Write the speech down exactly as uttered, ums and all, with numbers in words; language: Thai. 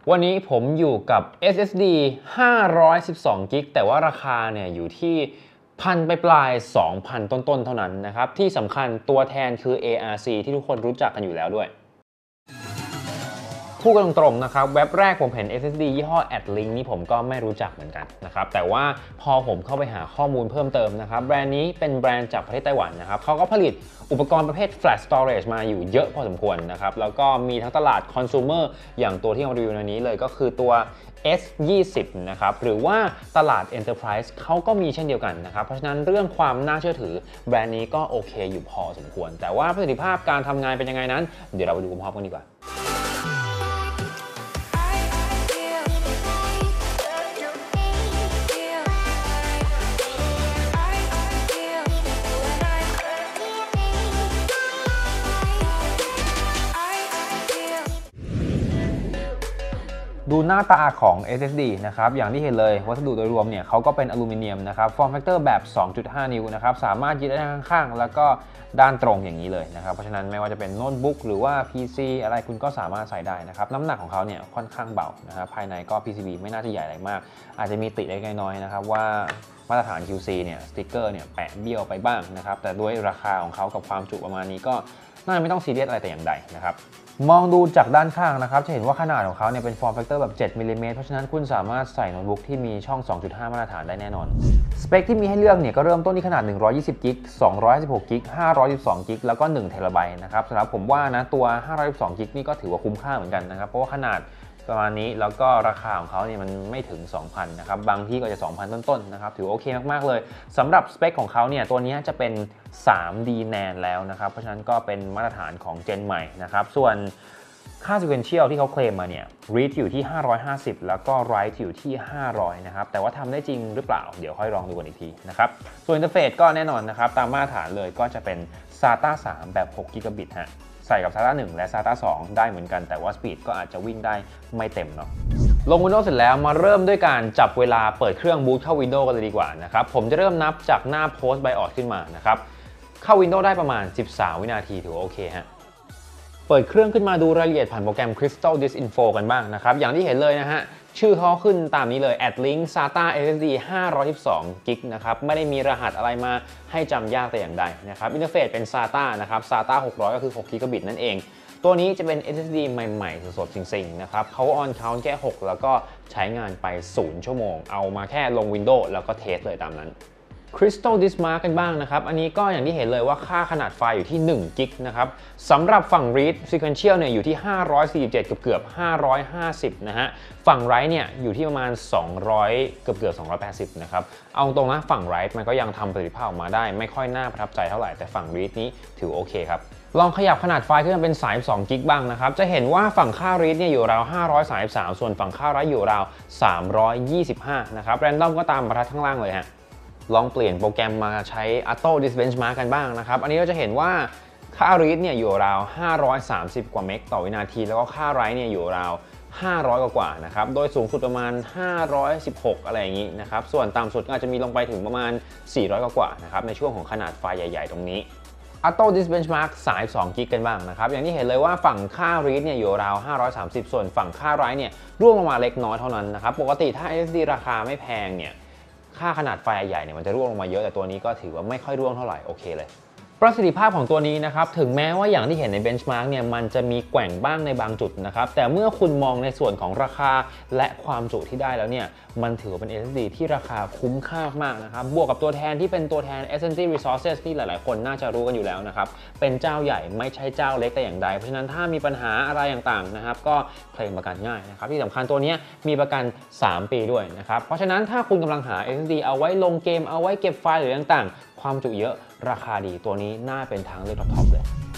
วันนี้ผมอยู่กับ เอส เอส ดี ห้าร้อยสิบสอง กิกแต่ว่าราคาเนี่ยอยู่ที่พันไปปลาย สองพัน ต้นๆเท่านั้นนะครับที่สำคัญตัวแทนคือ เอ อาร์ ซี ที่ทุกคนรู้จักกันอยู่แล้วด้วยพูดกันตรงๆนะครับเว็บแรกผมเห็น เอส เอส ดี ยี่ห้อ AddLink นี่ผมก็ไม่รู้จักเหมือนกันนะครับแต่ว่าพอผมเข้าไปหาข้อมูลเพิ่มเติมนะครับแบรนด์นี้เป็นแบรนด์จากประเทศไต้หวันนะครับเขาก็ผลิตอุปกรณ์ประเภท Flash Storage มาอยู่เยอะพอสมควรนะครับแล้วก็มีทั้งตลาด Consumer อย่างตัวที่เรารีวิวในนี้เลยก็คือตัว เอส ยี่สิบ นะครับหรือว่าตลาด Enterprise เขาก็มีเช่นเดียวกันนะครับเพราะฉะนั้นเรื่องความน่าเชื่อถือแบรนด์นี้ก็โอเคอยู่พอสมควรแต่ว่าประสิทธิภาพการทำงานเป็นยังไงนั้นเดี๋ยวเราไปดูพร้อมกันดีกว่าดูหน้าตาของ เอส เอส ดี นะครับอย่างที่เห็นเลยวัสดุโดยรวมเนี่ยเขาก็เป็นอลูมิเนียมนะครับฟอร์มแฟกเตอร์แบบ สองจุดห้า นิ้วนะครับสามารถยึดได้ข้างๆแล้วก็ด้านตรงอย่างนี้เลยนะครับเพราะฉะนั้นไม่ว่าจะเป็นโน้ตบุ๊กหรือว่า พี ซี อะไรคุณก็สามารถใส่ได้นะครับน้ำหนักของเขาเนี่ยค่อนข้างเบานะครับภายในก็ พี ซี บี ไม่น่าจะใหญ่อะไรมากอาจจะมีติดเล็กน้อยนะครับว่ามาตรฐาน คิว ซี เนี่ยสติ๊กเกอร์เนี่ยแปะเบี้ยวไปบ้างนะครับแต่ด้วยราคาของเขากับความจุประมาณนี้ก็น่าจะไม่ต้องซีเรียสอะไรแต่อย่างใดนะครับมองดูจากด้านข้างนะครับจะเห็นว่าขนาดของเขาเนี่ยเป็นฟอร์มแฟกเตอร์แบบ เจ็ด มิลลิเมตรเพราะฉะนั้นคุณสามารถใส่โน้ตบุ๊กที่มีช่อง สองจุดห้า มาตรฐานได้แน่นอนสเปคที่มีให้เลือกเนี่ยก็เริ่มต้นที่ขนาดหนึ่งร้อยยี่สิบกิกสองร้อยสิบหกกิกห้าร้อยสิบสองกิกแล้วก็หนึ่งเทราไบต์นะครับสำหรับผมว่านะตัวห้าร้อยสิบสองกิกนี่ก็ถือว่าคุ้มค่าเหมือนกันนะครับเพราะว่าขนาดประมาณนี้แล้วก็ราคาของเขาเนี่ยมันไม่ถึง สองพัน นะครับบางที่ก็จะ สองพัน ต้นๆนะครับถือโอเคมากๆเลยสำหรับสเปคของเขาเนี่ยตัวนี้จะเป็น ทรีดี แนน แล้วนะครับเพราะฉะนั้นก็เป็นมาตรฐานของเจนใหม่นะครับส่วนค่า sequential ที่เขาเคลมมาเนี่ย read อยู่ที่ห้าร้อยห้าสิบแล้วก็ write อยู่ที่ห้าร้อยนะครับแต่ว่าทำได้จริงหรือเปล่าเดี๋ยวค่อยลองดูกันอีกทีนะครับส่วนอินเทอร์เฟซก็แน่นอนนะครับตามมาตรฐานเลยก็จะเป็น ซาต้า สาม แบบหกกิกะบิตฮะใส่กับ ซาต้า หนึ่ง และ ซาต้า สอง ได้เหมือนกันแต่ว่าสปีดก็อาจจะวิ่งได้ไม่เต็มเนาะลง Windows เสร็จแล้วมาเริ่มด้วยการจับเวลาเปิดเครื่องบูตเข้า Windows กันเลยดีกว่านะครับผมจะเริ่มนับจากหน้า Post BIOS ขึ้นมานะครับเข้า Windows ได้ประมาณสิบสามวินาทีถือว่าโอเคฮะเปิดเครื่องขึ้นมาดูรายละเอียดผ่านโปรแกรม Crystal Disk Info กันบ้างนะครับอย่างที่เห็นเลยนะฮะชื่อเขาขึ้นตามนี้เลย AddLink ซาต้า เอส เอส ดี ห้าร้อยสิบสองกิกนะครับไม่ได้มีรหัสอะไรมาให้จำยากแต่อย่างใดนะครับอินเทอร์เฟซเป็น ซาต้า นะครับ ซาต้า หกร้อยก็คือหกกิกะบิตนั่นเองตัวนี้จะเป็น เอส เอส ดี ใหม่ๆสดๆจริงๆนะครับเขา on count แค่หกแล้วก็ใช้งานไปศูนย์ชั่วโมงเอามาแค่ลง Windows แล้วก็เทสเลยตามนั้น Crystal Disk Mark กันบ้างนะครับอันนี้ก็อย่างที่เห็นเลยว่าค่าขนาดไฟล์อยู่ที่หนึ่งกิกนะครับสำหรับฝั่ง Read Sequential เนี่ยอยู่ที่ห้าร้อยสี่สิบเจ็ดเกือบๆห้าร้อยห้าสิบนะฮะฝั่ง Write เนี่ยอยู่ที่ประมาณสองร้อยเกือบๆสองร้อยแปดสิบนะครับเอาตรงนะฝั่ง Write มันก็ยังทำประสิทธิภาพออกมาได้ไม่ค่อยน่าประทับใจเท่าไหร่แต่ฝั่ง Read นี้ถือโอเคครับลองขยับขนาดไฟล์ขึ้นมาเป็นสามสิบสองกิกบ้างนะครับจะเห็นว่าฝั่งค่า read เนี่ยอยู่ราวห้าร้อยสามสิบสามส่วนฝั่งค่า write อยู่ราวสามร้อยยี่สิบห้านะครับแรนดอมก็ตามบรรทัดข้างล่างเลยฮะลองเปลี่ยนโปรแกรมมาใช้ Auto Disk Benchmark กันบ้างนะครับอันนี้เราจะเห็นว่าค่า read เนี่ยอยู่ราวห้าร้อยสามสิบกว่าเมกต่อวินาทีแล้วก็ค่า write เนี่ยอยู่ราวห้าร้อยกว่าๆนะครับโดยสูงสุดประมาณห้าร้อยสิบหกอะไรอย่างนี้นะครับส่วนต่ำสุดก็อาจจะมีลงไปถึงประมาณสี่ร้อยกว่าๆนะครับในช่วงของขนาดไฟล์ใหญ่ๆตรงนี้Auto Disk Benchmark สามสิบสองกิกกันบ้างนะครับอย่างที่เห็นเลยว่าฝั่งค่า read เนี่ยอยู่ราวห้าร้อยสามสิบส่วนฝั่งค่า write เนี่ยร่วงลงมาเล็กน้อยเท่านั้นนะครับปกติถ้า เอส เอส ดี ราคาไม่แพงเนี่ยค่าขนาดไฟล์ใหญ่เนี่ยมันจะร่วงลงมาเยอะแต่ตัวนี้ก็ถือว่าไม่ค่อยร่วงเท่าไหร่โอเคเลยประสิทธิภาพของตัวนี้นะครับถึงแม้ว่าอย่างที่เห็นใน Benchmark เนี่ยมันจะมีแกว่งบ้างในบางจุดนะครับแต่เมื่อคุณมองในส่วนของราคาและความจุที่ได้แล้วเนี่ยมันถือเป็น เอส เอส ดี ที่ราคาคุ้มค่ามากนะครับบวกกับตัวแทนที่เป็นตัวแทน เอส แอนด์ ที Resources ที่หลายๆคนน่าจะรู้กันอยู่แล้วนะครับเป็นเจ้าใหญ่ไม่ใช่เจ้าเล็กแต่อย่างใดเพราะฉะนั้นถ้ามีปัญหาอะไรต่างๆนะครับก็เคลมประกันง่ายนะครับที่สำคัญตัวนี้มีประกันสามปีด้วยนะครับเพราะฉะนั้นถ้าคุณกำลังหา เอส เอส ดี เอาไว้ลงเกมเอาไว้เก็บไฟล์หรือต่างๆความจุเยอะราคาดีตัวนี้น่าเป็นทางเลือกท็อปๆเลย